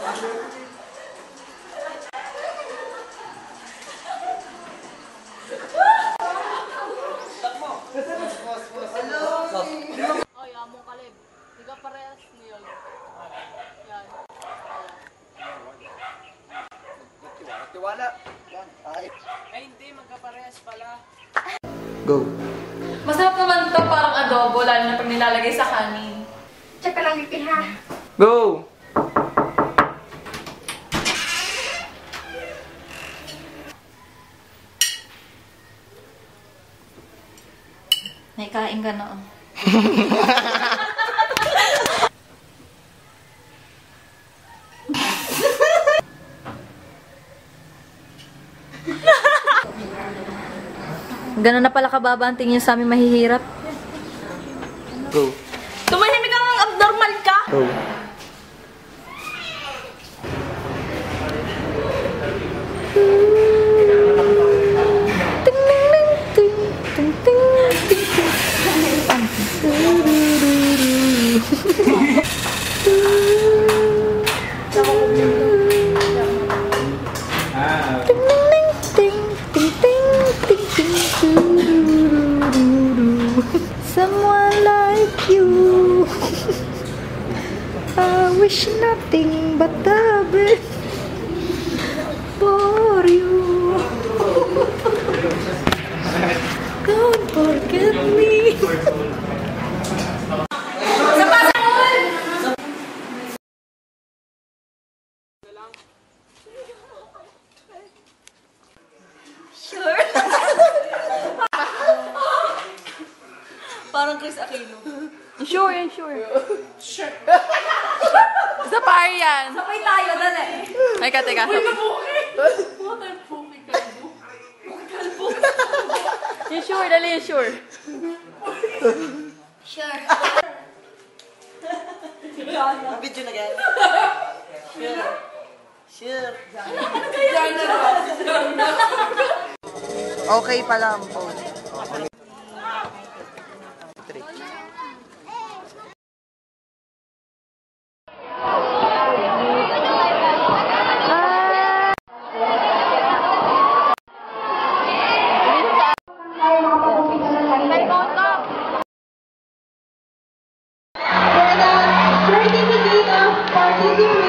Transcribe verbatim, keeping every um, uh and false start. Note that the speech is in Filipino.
Oy, among kalib. Tiga parehas ngayon. Yan. Tiwala. Ay, hindi. Magkaparehas pala. Go. Masarap naman to, parang adobo, lalo na pag nilalagay sa kanin. Check ka lang, Vicky, ha? Go! May kain ka na, oh. Ganun na pala kababa ang tingin sa amin mahihirap. Go. Tumahimik kang abnormal ka! Go. Someone like you, I wish nothing but the best for you. Don't forget me. Sure. Parang Chris Aquino. Sure, yan, sure. Sure. Sa par yan. Sabay tayo, dali. Ay ka, teka. Uy, nabuki! What a puki kalbo. Kalbo. Yung sure, dali yung sure. Sure. Video na gan. Sure. Sure. Okay pala ang pose. Three. Certificate of participation.